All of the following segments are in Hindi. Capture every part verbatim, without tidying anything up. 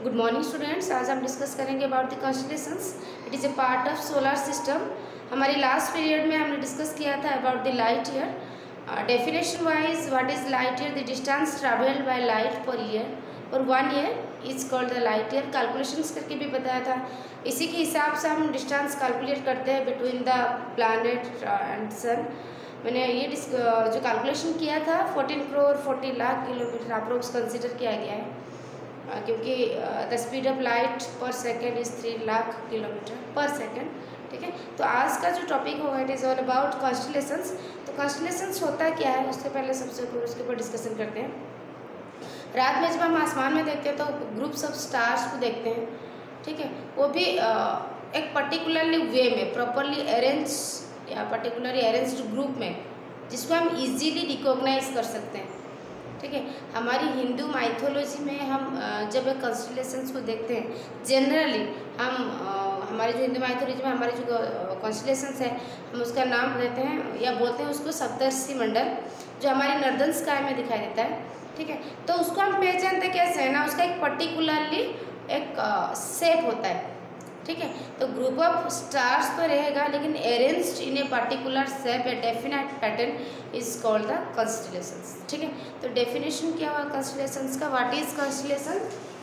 Good morning students. आज हम डिस्कस करेंगे about the constellations. It is a part of solar system. हमारी लास्ट पीरियड में हमने डिस्कस किया था about the light year. Definition wise what is light year? The distance travelled by light per year और one year is called the light year. Calculations करके भी बताया था। इसी के हिसाब से हम डिस्टेंस कैलकुलेट करते हैं between the planet and sun. मैंने ये जो कैलकुलेशन किया था fourteen crore forty lakh kilometre approx consider किया गया है, क्योंकि the speed of light per second is three lakh kilometre per second. ठीक है, तो आज का जो टॉपिक होगा it is all about constellations. तो कॉन्स्टलेशंस होता क्या है उससे पहले सबसे ऊपर उसके ऊपर डिस्कशन करते हैं। रात में जब हम आसमान में देखते हैं तो ग्रुप्स ऑफ स्टार्स को देखते हैं। ठीक है, वो भी uh, एक पर्टिकुलरली वे में प्रॉपरली अरेंज या पर्टिकुलरली अरेंज्ड ग्रुप में, जिसको हम इजीली रिकॉग्नाइज कर सकते हैं। ठीक है, हमारी हिंदू माइथोलॉजी में हम जब कॉन्स्टलेशंस को देखते हैं, जनरली हम हमारे जो हिंदू माइथोलॉजी में हमारे जो कॉन्स्टलेशंस है हम उसका नाम देते हैं या बोलते हैं उसको सप्तर्षि मंडल, जो हमारी नॉर्दर्न स्काई में दिखाई देता है। ठीक है, तो उसको हम पहचानते कैसे है ना, उसका एक पर्टिकुलरली एक शेप होता है। ठीक है, तो ग्रुप ऑफ स्टार्स तो रहेगा लेकिन arranged in a particular shape, a definite pattern is called the constellations. ठीक है, तो डेफिनेशन क्या हुआ कॉन्स्टलेशंस का? What is constellation?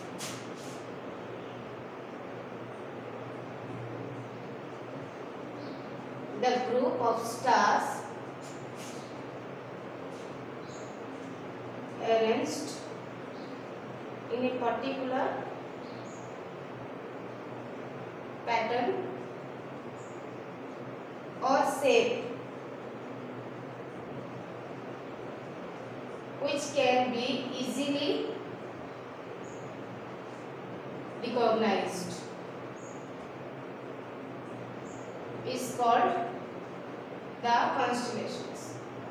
The group of stars arranged in a particular pattern or shape which can be easily recognized is called the constellations.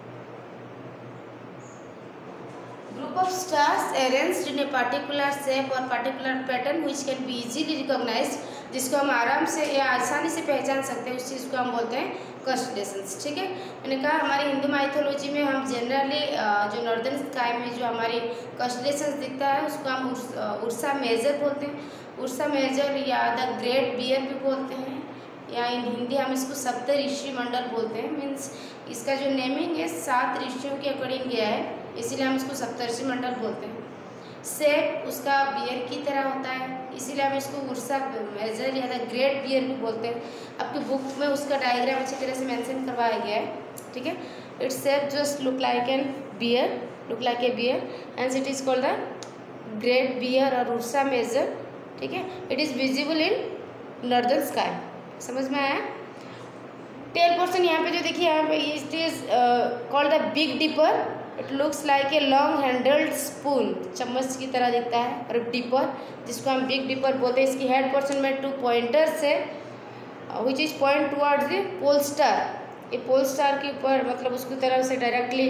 Group of stars arranged in a particular shape or particular pattern which can be easily recognized, जिसको हम आराम से या आसानी से पहचान सकते हैं, उस चीज़ को हम बोलते हैं कॉन्स्टलेशंस। ठीक है, मैंने कहा हमारे हिंदू माइथोलॉजी में हम जनरली जो नॉर्दर्न स्काई में जो हमारी कॉन्स्टलेशंस दिखता है उसको हम उर्सा मेजर बोलते हैं। उर्सा मेजर या द ग्रेट बियर भी बोलते हैं, या इन हिंदी हम इसको सप्त ऋषि मंडल बोलते हैं। मीन्स इसका जो नेमिंग है सात ऋषियों के अकॉर्डिंग गया है, इसीलिए हम इसको सप्तर्षि मंडल बोलते हैं। शेप उसका बियर की तरह होता है, इसीलिए हम इसको उर्सा मेजर या द ग्रेट बियर भी बोलते हैं। आपकी बुक में उसका डायग्राम अच्छी तरह से मेंशन करवाया गया है। ठीक है, it's shape just look like an bear, look like a bear and it is called the great bear और उर्सा मेजर। ठीक है, it is visible in northern sky. समझ में आया? टेल पोर्शन यहाँ पे जो देखिए यहाँ पे it is called the Big Dipper. It looks like a long handled spoon, चम्मच की तरह दिखता है। और डिपर जिसको हम बिग डिपर बोलते हैं, इसकी हेड पोर्शन में टू पॉइंटर्स है which is point towards the pole star. ये पोल स्टार के ऊपर मतलब उसकी तरफ से डायरेक्टली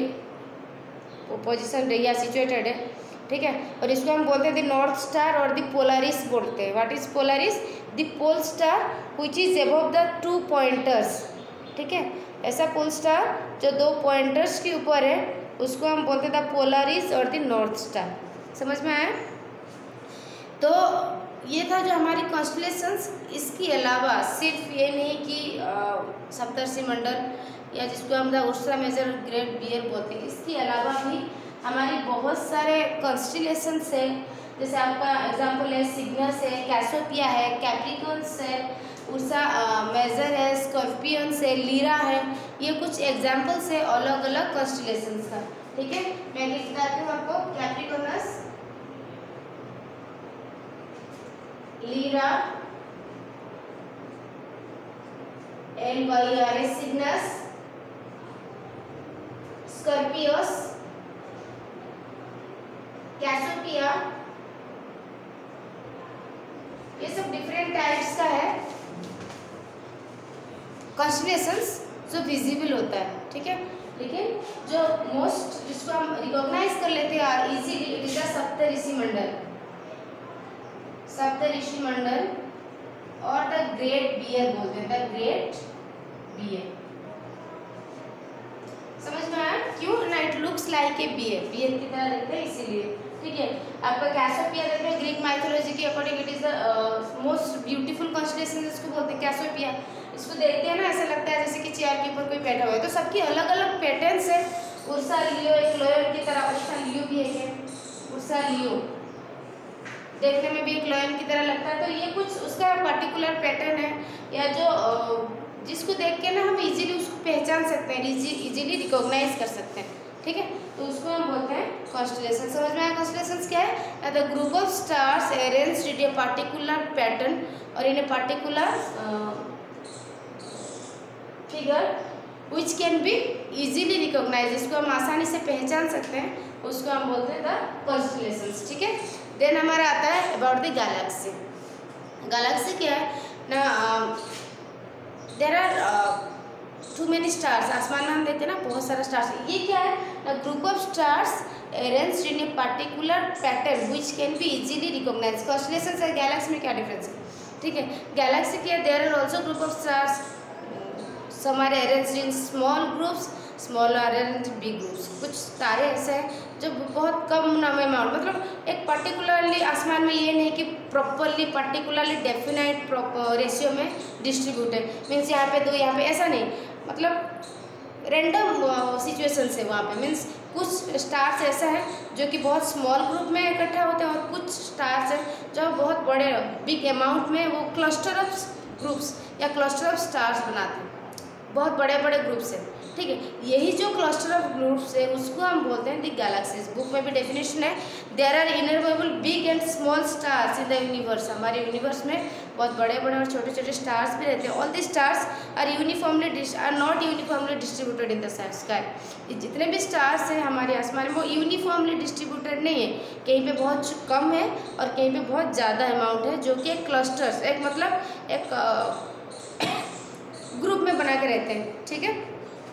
पोजिशन या सिचुएटेड है। ठीक है, और इसको हम बोलते हैं द नॉर्थ स्टार और द पोलारिस बोलते हैं। What is Polaris? The pole star which is above the two pointers. ठीक है, ऐसा पोल स्टार जो दो पॉइंटर्स के ऊपर है उसको हम बोलते थे पोलारिस और द नॉर्थ स्टार। समझ में आया? तो ये था जो हमारी कॉन्स्टलेशंस। इसके अलावा सिर्फ ये नहीं कि सप्तर्षि मंडल या जिसको हम the Ursa Major Great Bear बोलते हैं, इसके अलावा भी हमारी बहुत सारे कॉन्स्टलेशंस है। जैसे आपका एग्जाम्पल है सिग्नस है, कैसोपिया है, कैप्रिकॉन्स है, उर्सा मेजर है, स्कॉर्पियंस है, लीरा है। ये कुछ एग्जाम्पल्स है अलग अलग कॉन्स्टलेशंस का। ठीक है, मैं लिख देती हूँ आपको Capricornus, Lyra, L Y R S Cygnus, Scorpios, Cassiopeia. ये सब डिफरेंट टाइप्स का है कॉन्स्टलेशंस जो विजिबल होता है। ठीक है, लेकिन जो मोस्ट जिसको हम रिकॉग्नाइज कर लेते हैं इजीली, इट इज द सप्त ऋषि मंडल, सप्त ऋषि मंडल और द ग्रेट बियर बोलते हैं, द ग्रेट बियर। समझ में आया? क्यों ना? It looks like a bear, bear की तरह दिखता है इसीलिए। ठीक है। आपका कैसोपिया देखते हैं, ग्रीक माइथोलॉजी के according it is the most beautiful constellation, इसको बोलते हैं कैसोपिया। इसको देखते हैं ना ऐसा लगता है जैसे कि चेयर के ऊपर कोई बैठा हुआ है। तो सबकी अलग अलग पैटर्न्स है। उर्सा लियो एक लोयन की तरह, उर्सा लियो भी है, उर्सा लियो देखने में भी एक लोयन की तरह लगता है। तो ये कुछ उसका पर्टिकुलर पैटर्न है, या जो जिसको देख के ना हम इजीली उसको पहचान सकते हैं, इजीली रिकॉग्नाइज कर सकते हैं, ठीक है। तो उसको हम बोलते हैं कॉन्स्टेलेशन। समझ में आया कॉन्स्टेलेशंस क्या है? The group of stars arranged in a particular pattern और in a particular figure which can be easily recognise, इसको हम आसानी से पहचान सकते हैं, उसको हम बोलते हैं द कॉन्स्टेलेशंस, ठीक है। देन हमारा आता है अबाउट द गैलेक्सी। गैलेक्सी क्या है ना, there are too many stars, आसमान में हम देखते हैं ना बहुत सारा स्टार्स। ये क्या है ना, group of stars arranged in a particular pattern which can be easily recognise. Constellations और गैलेक्सी में क्या डिफरेंस है, ठीक है। गैलेक्सी क्या है, there are also group of stars, some are arranged in small groups, small are arranged in big groups। कुछ तारे ऐसे हैं जो बहुत कम नाम अमाउंट, मतलब एक पर्टिकुलरली आसमान में ये नहीं कि प्रॉपरली पर्टिकुलरली डेफिनाइट रेशियो में डिस्ट्रीब्यूट है, मीन्स यहाँ पे दो यहाँ पे, ऐसा नहीं, मतलब रेंडम सिचुएशन है वहाँ पे। मीन्स कुछ स्टार्स ऐसा है जो कि बहुत स्मॉल ग्रुप में इकट्ठा होते हैं, और कुछ स्टार्स है जो बहुत बड़े बिग अमाउंट में वो क्लस्टर ऑफ ग्रुप्स या क्लस्टर ऑफ स्टार्स बनाते हैं, बहुत बड़े बड़े ग्रुप्स हैं, ठीक है। यही जो क्लस्टर ऑफ ग्रुप्स है उसको हम बोलते हैं द गैलेक्सीज। बुक में भी डेफिनेशन है, there are innumerable big and small stars in the universe. हमारे यूनिवर्स में बहुत बड़े बड़े और छोटे छोटे स्टार्स भी रहते हैं। All the stars are uniformly are not uniformly distributed in the sky. जितने भी स्टार्स हैं हमारे आसमान में वो यूनिफॉर्मली डिस्ट्रीब्यूटेड नहीं है, कहीं पे बहुत कम है और कहीं पे बहुत ज़्यादा अमाउंट है, जो कि एक क्लस्टर्स, एक मतलब एक ग्रुप में बना के रहते हैं, ठीक है।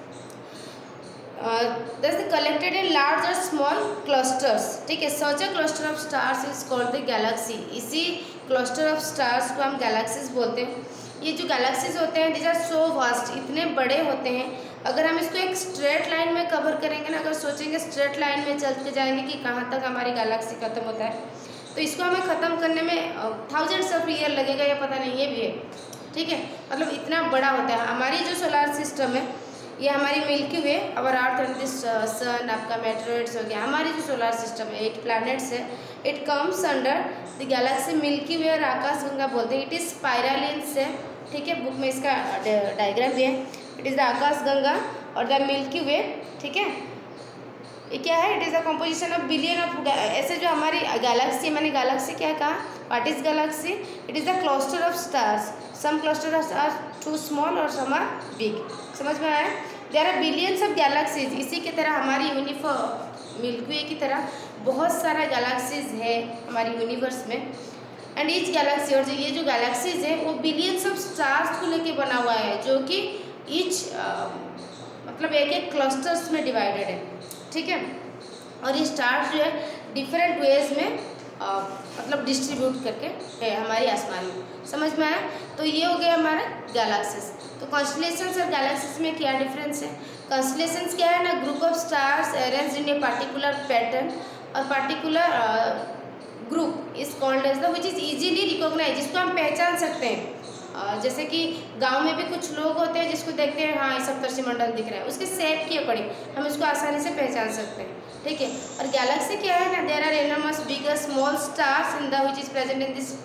दस कलेक्टेड इन लार्ज और स्मॉल क्लस्टर्स, ठीक है। Such a cluster of stars is called the galaxy. इसी क्लस्टर ऑफ स्टार्स को हम गैलेक्सीज बोलते हैं। ये जो गैलेक्सीज होते हैं, दीज आर सो वास्ट, इतने बड़े होते हैं। अगर हम इसको एक स्ट्रेट लाइन में कवर करेंगे ना, अगर सोचेंगे स्ट्रेट लाइन में चलते जाएंगे कि कहाँ तक हमारी गैलेक्सी खत्म होता है, तो इसको हमें ख़त्म करने में थाउजेंड्स ऑफ ईयर लगेगा या पता नहीं, ये भी है, ठीक है। मतलब इतना बड़ा होता है। हमारी जो सोलार सिस्टम है, ये हमारी Milky Way, our Earth and this sun, आपका मेटेरॉइड्स हो गया, हमारी जो सोलार सिस्टम है, एट प्लैनेट्स है, it comes under the galaxy Milky वे और आकाश गंगा बोलते हैं। इट इज़ स्पाइरलिन से, ठीक है। बुक में इसका डायग्राम भी है। It is the Akash Ganga और द मिल्की वे, ठीक है। ये क्या है, it is the composition of billion of, ऐसे जो हमारी गैलेक्सी, मैंने गैलेक्सी क्या कहा, what is galaxy? It is the cluster of stars, some clusters are too small और सम आर बिग। समझ में आया? There are billions of galaxies. इसी की तरह हमारी यूनिफॉर्म मिल्की वे की तरह बहुत सारा गैलेक्सीज है हमारी यूनिवर्स में। एंड ईच गैलेक्सी, और जो ये जो गैलेक्सीज है वो बिलियंस ऑफ स्टार्स को लेके बना हुआ है, जो कि ईच मतलब एक एक क्लस्टर्स में डिवाइडेड है, ठीक है। और ये स्टार्स जो है डिफरेंट वेज में आ, मतलब डिस्ट्रीब्यूट करके है हमारे आसमान में। समझ में आया? तो ये हो गया हमारा गैलेक्सीज। तो कॉन्स्टेलेशंस और गैलेक्सीज में क्या डिफरेंस है? कॉन्स्टेलेशंस क्या है ना, group of stars arranged in a particular pattern, और particular group is called as the which is easily recognize, जिसको हम पहचान सकते हैं। Uh, जैसे कि गांव में भी कुछ लोग होते हैं जिसको देखते हैं, हाँ ये सप्तर्षि मंडल दिख रहा है, उसके शेप के अकॉर्डिंग हम इसको आसानी से पहचान सकते हैं, ठीक है। और गैलेक्सी क्या है ना, there are enormous bigger small stars in the which is present in this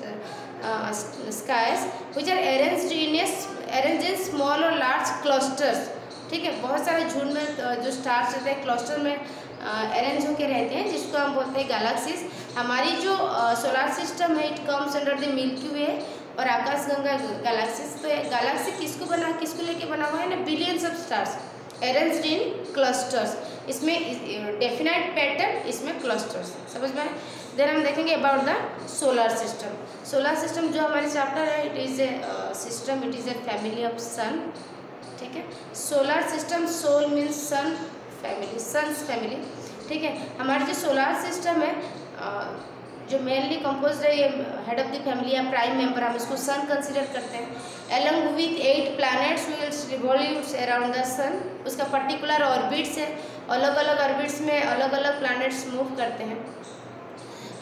skies which are arranged in arranged in small और लार्ज क्लस्टर्स, ठीक है। बहुत सारे झुंड में जो स्टार्स रहते हैं क्लस्टर में अरेंज होकर रहते हैं, जिसको हम बोलते हैं गैलेक्सीज। हमारी जो सोलार सिस्टम है, it comes under the milky वे और आकाश गंगा गैलेक्सीज। तो गैलेक्सी किसको बना किसको लेके बना हुआ है ना, billions of stars arranged in clusters. इसमें डेफिनाइट पैटर्न, इसमें क्लस्टर्स। समझ में? देन हम देखेंगे about the solar system. Solar system जो हमारे चैप्टर है, it is a system, it is a family of sun, ठीक है। सोलर सिस्टम, सोल मीन्स सन, फैमिली सन्स फैमिली, ठीक है। हमारी जो सोलर सिस्टम है uh, जो मेनली कंपोज है, ये हेड ऑफ द फैमिली या प्राइम मेंबर, हम इसको सन कंसीडर करते हैं। Along with eight planets which revolves around the sun, उसका पर्टिकुलर ऑर्बिट्स है, अलग अलग ऑर्बिट्स में अलग अलग प्लैनेट्स मूव करते हैं,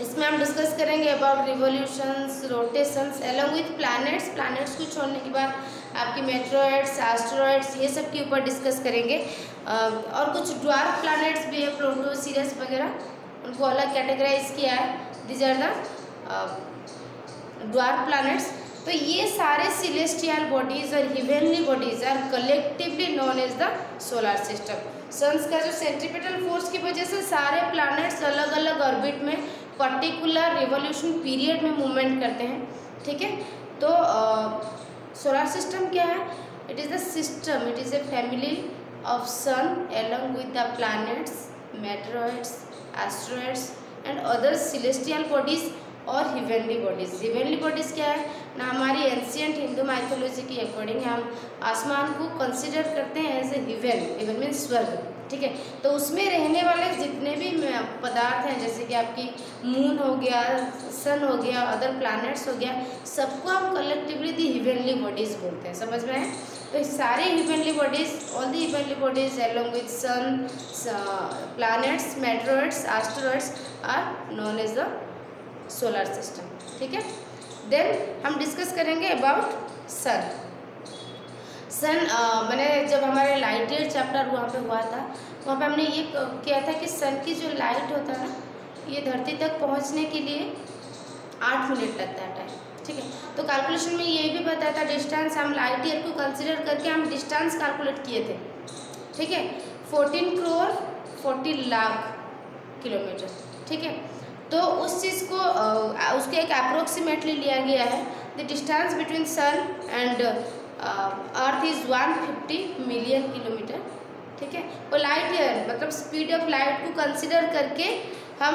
इसमें हम डिस्कस करेंगे about revolutions, rotations along with planets. Planets को छोड़ने के बाद आपकी मेट्रोइड्स, एस्टेरॉइड्स, ये सब के ऊपर डिस्कस करेंगे। और कुछ ड्वार्फ प्लैनेट्स भी है, प्लूटो, सीरियस वगैरह, उनको अलग कैटेगराइज किया है। These are the dwarf planets. तो ये सारे सिलेस्टियल बॉडीज और heavenly bodies are collectively known as the solar system. Sun's का जो सेंट्रीपिटल फोर्स की वजह से सारे प्लैनेट्स अलग अलग ऑर्बिट में पर्टिकुलर रिवोल्यूशन पीरियड में मूवमेंट करते हैं, ठीक है। तो सोलर uh, सिस्टम क्या है? It is the system, it is a family of sun along with the planets, meteoroids, asteroids and other celestial bodies और हेवनली बॉडीज। हेवनली बॉडीज क्या है ना, हमारी एंशिएंट हिंदू माइथोलॉजी के अकॉर्डिंग हम आसमान को कंसिडर करते हैं as a heaven. Heaven means स्वर्ग, ठीक है। तो उसमें रहने वाले जितने भी पदार्थ हैं, जैसे कि आपकी मून हो गया, सन हो गया, अदर प्लैनेट्स हो गया, सबको हम कलेक्टिवली दी हेवनली बॉडीज बोलते हैं। समझ में है? तो सारे heavenly bodies, all the heavenly bodies along with sun, planets, meteoroids, asteroids are known as the solar system, ठीक है। देन हम डिस्कस करेंगे अबाउट सन। सन मैंने जब हमारे लाइट ईयर चैप्टर वहाँ पे हुआ था, वहाँ पे हमने ये किया था कि सन की जो लाइट होता है ना, ये धरती तक पहुँचने के लिए आठ मिनट लगता है टाइम, ठीक है। तो कैलकुलेशन में ये भी बताया था डिस्टेंस, हम लाइट ईयर को कंसिडर करके हम डिस्टेंस कैलकुलेट किए थे, ठीक है। Fourteen crore forty lakh kilometre, ठीक है। तो उस चीज़ को उसको एक अप्रोक्सीमेटली लिया गया है। The distance between sun and earth is one fifty million kilometre, ठीक है। और लाइट ईयर मतलब स्पीड ऑफ लाइट को कंसिडर करके हम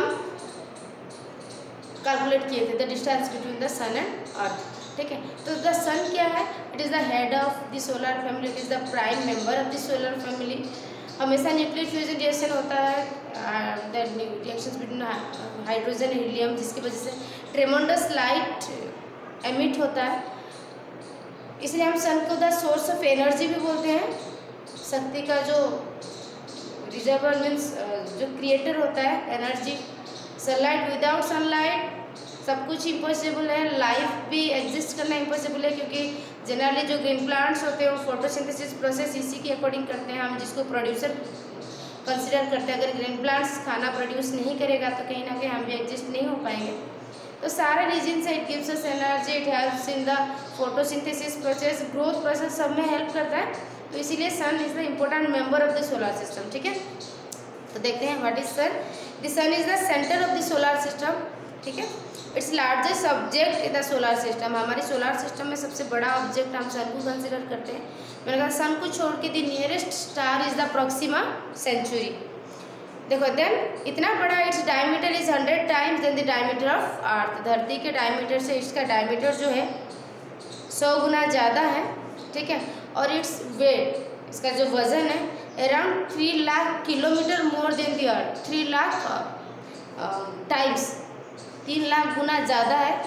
कैलकुलेट किए थे the distance between the sun and earth, ठीक है। तो द सन क्या है? It is the head of the solar family, it is the prime member of the solar family. हमेशा न्यूक्लियर फ्यूजन रिएक्शन होता है, रिएक्शंस बिटवीन हाइड्रोजन हीलियम, जिसकी वजह से ट्रेमेंडस लाइट एमिट होता है। इसलिए हम सन को द सोर्स ऑफ एनर्जी भी बोलते हैं। शक्ति का जो रिजर्वर मीन्स जो क्रिएटर होता है एनर्जी। सनलाइट, विदाउट सनलाइट सब कुछ इम्पॉसिबल है, लाइफ भी एग्जिस्ट करना इम्पॉसिबल है, क्योंकि जनरली जो ग्रीन प्लांट्स होते हैं वो फोटोसिंथेसिस प्रोसेस इसी के अकॉर्डिंग करते हैं, हम जिसको प्रोड्यूसर कंसिडर करते हैं। अगर ग्रीन प्लांट्स खाना प्रोड्यूस नहीं करेगा तो कहीं ना कहीं हम भी एग्जिस्ट नहीं हो पाएंगे। तो सारे रीजन से it gives us energy, it helps in the photosynthesis process, growth process सब में हेल्प करता है। तो इसीलिए sun is the important member of the solar system, ठीक है। तो देखते हैं what is sun. The sun is the centre of the solar system, ठीक है। It's largest object in the solar system. हमारे सोलर सिस्टम में सबसे बड़ा ऑब्जेक्ट हम सन को कंसिडर करते हैं। मैंने कहा सन को छोड़ के the nearest star is the Proxima Centauri. देखो देन इतना बड़ा, its diameter is hundred times than the diameter of earth. धरती के डायमीटर से इसका डायमीटर जो है सौ गुना ज़्यादा है, ठीक है। और इट्स वेट, इसका जो वजन है around three lakh kilometre more than the earth. Three lakh times, तीन लाख गुना ज़्यादा है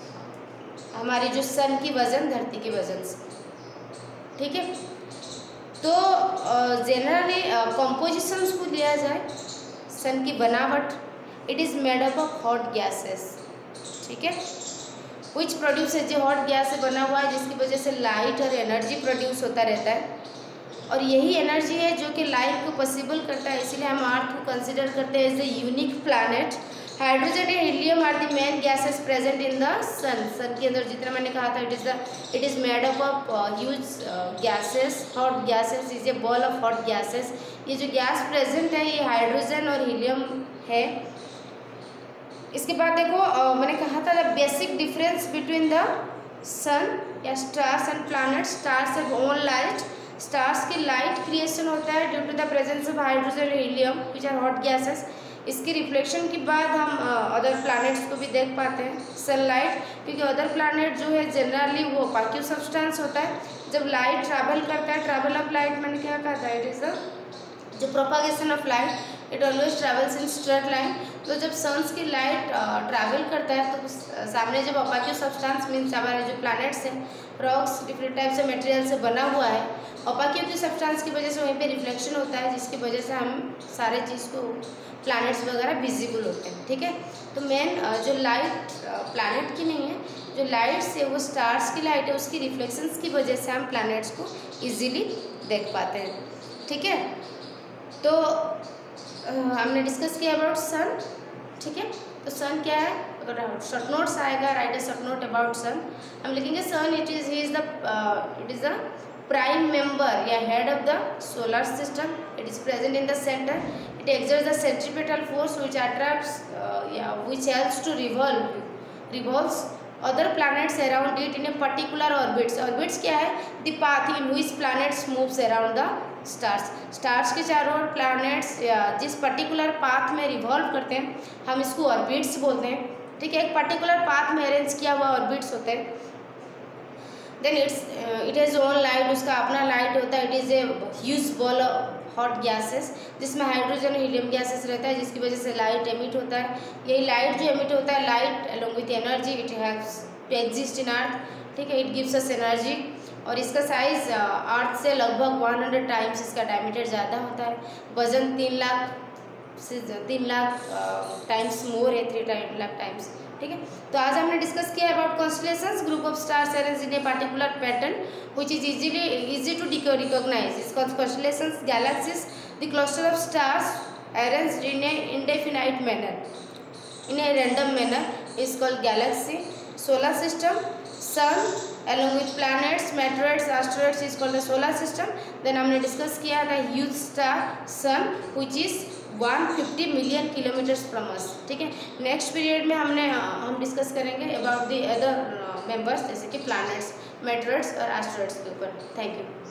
हमारी जो सन की वज़न धरती के वज़न से, ठीक है। तो जनरली कंपोजिशंस को लिया जाए सन की बनावट, it is made up of hot gases, ठीक है, विच प्रोड्यूस जो हॉट गैस से बना हुआ है, जिसकी वजह से लाइट और एनर्जी प्रोड्यूस होता रहता है। और यही एनर्जी है जो कि लाइफ को पॉसिबल करता है। इसीलिए हम अर्थ को कंसिडर करते हैं as a unique planet. Hydrogen and helium are the main gases present in the sun. Sun के अंदर जितना मैंने कहा था, it is the it is made up of huge gases, hot gases, is a ball of hot gases. ये जो गैस प्रेजेंट है ये हाइड्रोजन और हीलियम है। इसके बाद देखो uh, मैंने कहा था the basic difference between the sun या stars and planets. Stars have own light. Stars की लाइट क्रिएशन होता है due to the presence of hydrogen helium which are hot gases. इसके रिफ्लेक्शन के बाद हम अदर प्लैनेट्स को भी देख पाते हैं सनलाइट, क्योंकि अदर प्लैनेट जो है जनरली वो पाक्यू सब्सटेंस होता है। जब लाइट ट्रैवल करता है, ट्रैवल ऑफ लाइट मैंने क्या कहा था, इट इज़ द जो propagation of light, it always travels in straight line. तो जब सन्स की लाइट ट्रैवल करता है तो सामने जब अपाक्यू सब्सटेंस मीन्स हमारे जो प्लैनेट्स हैं, रॉक्स डिफरेंट टाइप से मटेरियल से बना हुआ है, अपाक्यू की सब्सटेंस की वजह से वहीं पे रिफ्लेक्शन होता है, जिसकी वजह से हम सारे चीज़ को प्लैनेट्स वगैरह विजिबल होते हैं। ठीक है, तो मेन जो लाइट प्लैनेट की नहीं है, जो लाइट्स है वो स्टार्स की लाइट है, उसकी रिफ्लेक्शंस की वजह से हम प्लैनेट्स को इजीली देख पाते हैं। ठीक है, तो हमने डिस्कस किया अबाउट सन। ठीक है, तो सन क्या है, अगर शॉर्ट नोट्स आएगा, write a short note about sun, हम लिखेंगे sun it is he is the it is the prime member या head of the solar system. It is present in the center. It exerts the centripetal force which attracts uh, yeah, which helps to revolve revolves other planets around it in a particular orbits. Orbits क्या है, the path in which planets moves around the stars. stars के चारों ओर planets जिस particular path में revolve करते हैं हम इसको orbits बोलते हैं। ठीक है, एक particular path में arrange किया हुआ orbits होते हैं। Then it's it has own light, उसका अपना लाइट होता है। It is a huge ball hot gases जिसमें हाइड्रोजन हीलियम गैसेस रहता है, जिसकी वजह से लाइट एमिट होता है। यही लाइट जो एमिट होता है, light along with energy it haves to exist in earth. ठीक है, इट गिव्स अस एनर्जी और इसका साइज़ अर्थ से लगभग वन हंड्रेड टाइम्स इसका डायमीटर ज़्यादा होता है। वजन तीन लाख से तीन लाख टाइम्स मोर है, थ्री टाइम लाख टाइम्स। ठीक है, तो आज हमने डिस्कस किया about constellations, group of stars arranged in a particular pattern which is easily easy to recognize. इस constellations galaxies the cluster of stars arranged in a indefinite manner in a random manner is called galaxy. Solar system, sun along with planets, meteoroids, asteroids is called the solar system. Then हमने डिस्कस किया था huge star sun which is one hundred fifty million kilometres from us. ठीक है, नेक्स्ट पीरियड में हमने हम डिस्कस करेंगे अबाउट द अदर मेंबर्स जैसे कि प्लैनेट्स, मेटेरोइड्स और एस्टेरॉइड्स के ऊपर। Thank you.